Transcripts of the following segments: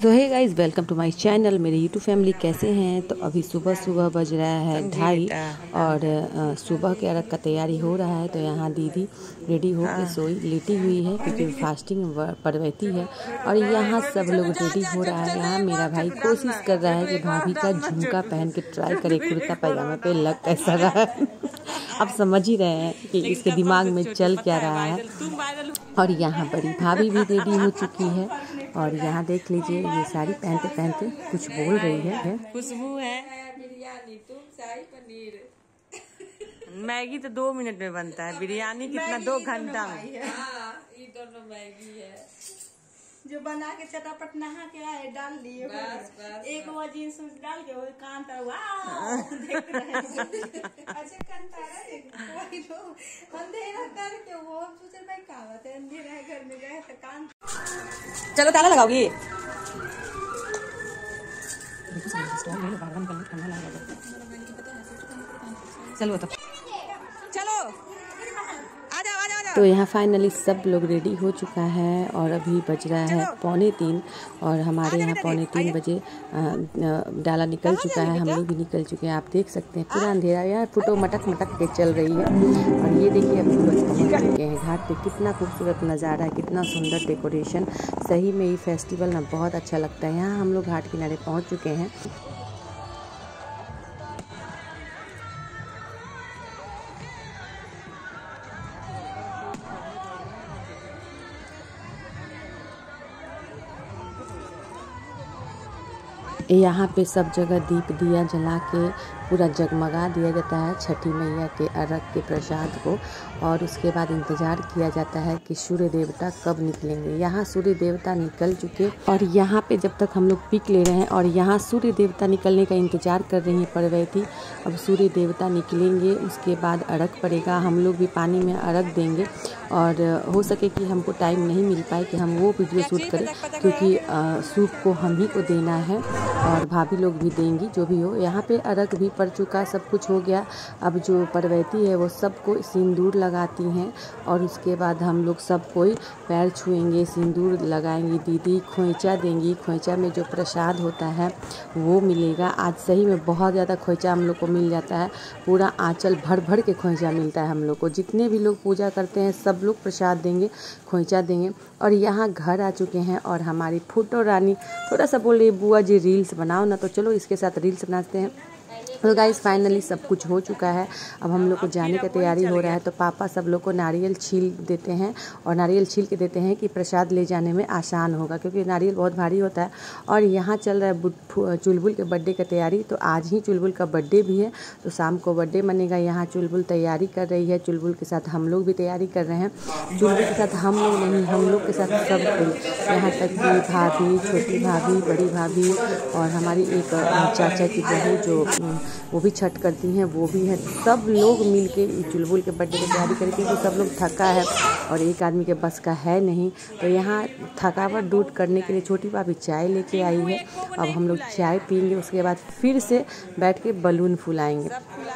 तो hey guys, welcome to my channel. मेरे YouTube family कैसे हैं। तो अभी सुबह सुबह बज रहा है 2:30 और सुबह के अर्घ का तैयारी हो रहा है। तो यहाँ दीदी रेडी होकर सोई लेटी हुई है क्योंकि फास्टिंग परवैती है। और यहाँ सब लोग रेडी हो रहा है। यहाँ मेरा भाई कोशिश कर रहा है कि भाभी का झुमका पहन के ट्राई करे कुर्ता पैजामा पे लग कैसा रहा है। आप समझ ही रहे हैं कि इसके दिमाग में चल क्या रहा है। और यहाँ बड़ी भाभी भी रेडी हो चुकी है और यहाँ देख लीजिए ये साड़ी पहनते पहनते कुछ बोल रही है। खुशबू है बिरयानी, तुम शाही पनीर। मैगी तो 2 मिनट में बनता है, बिरयानी कितना 2 घंटा में। ये दोनों मैगी है जो बना के चटापट नहा के आए डाल लिए एक वो जींस डाल के वो कान तर देख रहे अच्छा अंधेरा करके वो सोचे भाई कहावत है अंधेरा घर में गए तो कान। चलो ताला लगाओगी। चलो तो चलो तो यहाँ फाइनली सब लोग रेडी हो चुका है और अभी बज रहा है 2:45 और हमारे यहाँ 2:45 बजे डाला निकल चुका है। हम लोग भी निकल चुके हैं। आप देख सकते हैं पूरा अंधेरा, यार फोटो मटक मटक के चल रही है। और ये देखिए अब सूरज पहुँच चुके हैं घाट पे। कितना खूबसूरत नज़ारा है, कितना सुंदर डेकोरेशन। सही में ये फेस्टिवल ना बहुत अच्छा लगता है। यहाँ हम लोग घाट किनारे पहुँच चुके हैं। यहाँ पे सब जगह दीप दिया जला के पूरा जगमगा दिया जाता है छठी मैया के अर्घ के प्रसाद को। और उसके बाद इंतज़ार किया जाता है कि सूर्य देवता कब निकलेंगे। यहाँ सूर्य देवता निकल चुके और यहाँ पे जब तक हम लोग पिक ले रहे हैं और यहाँ सूर्य देवता निकलने का इंतज़ार कर रही है परवैती। अब सूर्य देवता निकलेंगे उसके बाद अर्घ पड़ेगा। हम लोग भी पानी में अर्घ देंगे और हो सके कि हमको टाइम नहीं मिल पाए कि हम वो वीडियो शूट करें क्योंकि सूप को हम ही को देना है और भाभी लोग भी देंगी जो भी हो। यहाँ पे अर्घ भी पड़ चुका, सब कुछ हो गया। अब जो परवैती है वो सबको सिंदूर लगाती हैं और उसके बाद हम लोग सब कोई पैर छुएंगे, सिंदूर लगाएंगी। दीदी खोइचा देंगी, खोइचा में जो प्रसाद होता है वो मिलेगा। आज सही में बहुत ज़्यादा खोइचा हम लोग को मिल जाता है। पूरा आंचल भर भर के खोइचा मिलता है हम लोग को। जितने भी लोग पूजा करते हैं सब लोग प्रसाद देंगे, खोइचा देंगे। और यहाँ घर आ चुके हैं और हमारी फूटो रानी थोड़ा सा बोल रही है बुआ जी रील्स बनाओ ना, तो चलो इसके साथ रील्स बनाते हैं। तो गाइस फाइनली सब कुछ हो चुका है। अब हम लोग को जाने का तैयारी हो रहा है। तो पापा सब लोग को नारियल छील देते हैं और नारियल छील के देते हैं कि प्रसाद ले जाने में आसान होगा क्योंकि नारियल बहुत भारी होता है। और यहाँ चल रहा है चुलबुल के बर्थडे का तैयारी। तो आज ही चुलबुल का बर्थडे भी है तो शाम को बर्थडे मनेगा। यहाँ चुलबुल तैयारी कर रही है। चुलबुल के साथ हम लोग भी तैयारी कर रहे हैं। चुलबुल के साथ हम लोग नहीं, हम लोग के साथ सब कोई, यहाँ तक कि भाभी, छोटी भाभी, बड़ी भाभी और हमारी एक चाचा की बहू जो वो भी छठ करती हैं वो भी है। सब लोग मिलके चुलबुल के बर्थडे की तैयारी करें क्योंकि सब लोग थका है और एक आदमी के बस का है नहीं। तो यहाँ थकावट दूर करने के लिए छोटी भाभी चाय लेके आई है। अब हम लोग चाय पीएंगे, उसके बाद फिर से बैठ के बलून फुलाएंगे।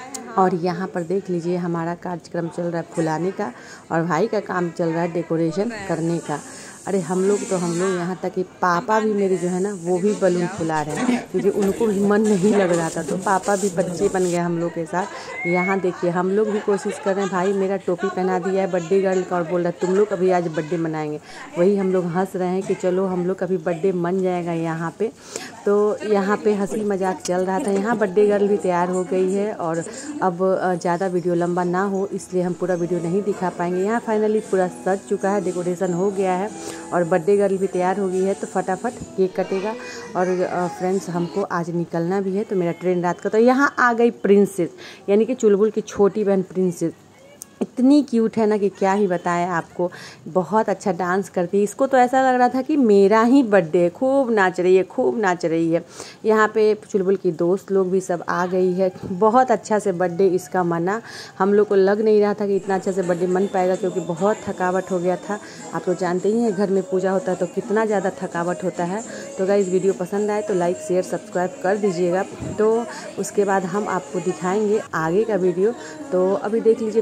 और यहाँ पर देख लीजिए हमारा कार्यक्रम चल रहा है फुलाने का और भाई का काम चल रहा है डेकोरेशन करने का। अरे हम लोग यहाँ तक कि पापा भी मेरे जो है ना वो भी बलून फुला रहे हैं क्योंकि उनको भी मन नहीं लग रहा था। तो पापा भी बच्चे बन गए हम लोग के साथ। यहाँ देखिए हम लोग भी कोशिश कर रहे हैं। भाई मेरा टोपी पहना दिया है बर्थडे गर्ल का और बोल रहा है तुम लोग अभी आज बर्थडे मनाएंगे। वही हम लोग हंस रहे हैं कि चलो हम लोग कभी बर्थडे मन जाएगा यहाँ पे। तो यहाँ पे हंसी मजाक चल रहा था। यहाँ बर्थडे गर्ल भी तैयार हो गई है और अब ज़्यादा वीडियो लंबा ना हो इसलिए हम पूरा वीडियो नहीं दिखा पाएंगे। यहाँ फाइनली पूरा सज चुका है, डेकोरेशन हो गया है और बर्थडे गर्ल भी तैयार हो गई है। तो फटाफट केक कटेगा। और फ्रेंड्स हमको आज निकलना भी है तो मेरा ट्रेन रात का। तो यहाँ आ गई प्रिंसेस यानी कि चुलबुल की छोटी बहन प्रिंसेस। इतनी क्यूट है ना कि क्या ही बताएं आपको। बहुत अच्छा डांस करती है। इसको तो ऐसा लग रहा था कि मेरा ही बर्थडे है। खूब नाच रही है, खूब नाच रही है। यहाँ पे चुलबुल की दोस्त लोग भी सब आ गई है। बहुत अच्छा से बर्थडे इसका मना। हम लोग को लग नहीं रहा था कि इतना अच्छा से बर्थडे मन पाएगा क्योंकि बहुत थकावट हो गया था। आप तो जानते ही हैं घर में पूजा होता है तो कितना ज़्यादा थकावट होता है। तो गाइस वीडियो पसंद आए तो लाइक शेयर सब्सक्राइब कर दीजिएगा। तो उसके बाद हम आपको दिखाएंगे आगे का वीडियो। तो अभी देख लीजिए वीडियो में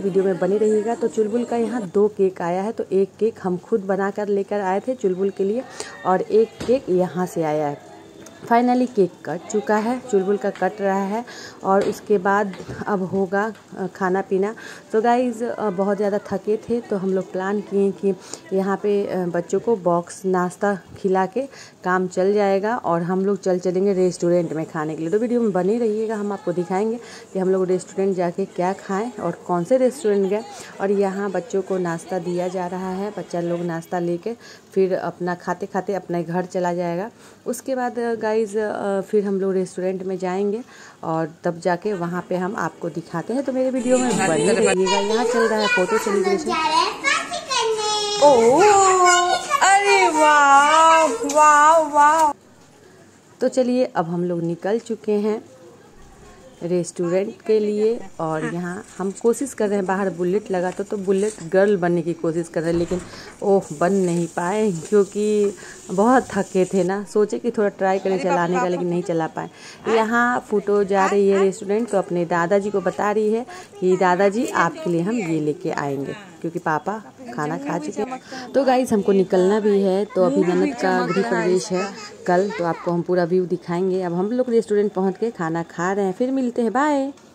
बने रहिएगा। तो चुलबुल का यहाँ 2 केक आया है, तो एक केक हम खुद बना कर लेकर आए थे चुलबुल के लिए और एक केक यहाँ से आया है। फाइनली केक कट चुका है, चुलबुल का कट रहा है और उसके बाद अब होगा खाना पीना। तो गाइज़ बहुत ज़्यादा थके थे तो हम लोग प्लान किए कि यहाँ पे बच्चों को बॉक्स नाश्ता खिला के काम चल जाएगा और हम लोग चलेंगे रेस्टोरेंट में खाने के लिए। तो वीडियो में बने रहिएगा, हम आपको दिखाएंगे कि हम लोग रेस्टोरेंट जाके क्या खाएं और कौन से रेस्टोरेंट गए। और यहाँ बच्चों को नाश्ता दिया जा रहा है, बच्चा लोग नाश्ता लेके फिर अपना खाते खाते अपने घर चला जाएगा। उसके बाद गाइज़ फिर हम लोग रेस्टोरेंट में जाएंगे और तब जाके वहाँ पे हम आपको दिखाते हैं। तो मेरे वीडियो में बने रहिएगा। यहाँ चल रहा है फोटो सेलिब्रेशन। ओह अरे वाह वाह वाह। तो चलिए अब हम लोग निकल चुके हैं रेस्टोरेंट के लिए और यहाँ हम कोशिश कर रहे हैं, बाहर बुलेट लगा तो बुलेट गर्ल बनने की कोशिश कर रहे हैं, लेकिन ओह बन नहीं पाए क्योंकि बहुत थके थे ना। सोचे कि थोड़ा ट्राई करें चलाने का, लेकिन नहीं चला पाए। यहाँ फोटो जा रही है रेस्टोरेंट, तो अपने दादाजी को बता रही है कि दादाजी आपके लिए हम ये लेके आएंगे क्योंकि पापा खाना खा चुके हैं। तो गाइस हमको निकलना भी है, तो अभी ननद का गृह प्रवेश है कल, तो आपको हम पूरा व्यू दिखाएंगे। अब हम लोग रेस्टोरेंट पहुंच के खाना खा रहे हैं, फिर मिलते हैं, बाय।